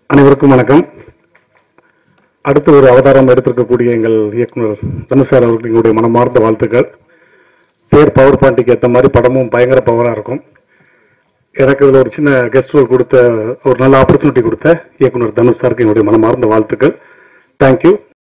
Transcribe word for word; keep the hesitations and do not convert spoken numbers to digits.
அனைவருக்கும் வணக்கம். அடுத்து ஒரு அவதாரம் எடுத்திருக்கக்கூடிய எங்கள் இயக்குனர் தனுஷ் சார் அவர்களுக்கு எங்களுடைய மனமார்ந்த வாழ்த்துக்கள். பேர் பவர் பாண்டிக்கு ஏற்ற மாதிரி படமும் பயங்கர பவராக இருக்கும். எனக்கு இதில் ஒரு சின்ன கெஸ்ட் ரோல் கொடுத்த, ஒரு நல்ல ஆப்பர்ச்சுனிட்டி கொடுத்த இயக்குனர் தனுஷ் சாருக்கு எங்களுடைய மனமார்ந்த வாழ்த்துக்கள். தேங்க்யூ.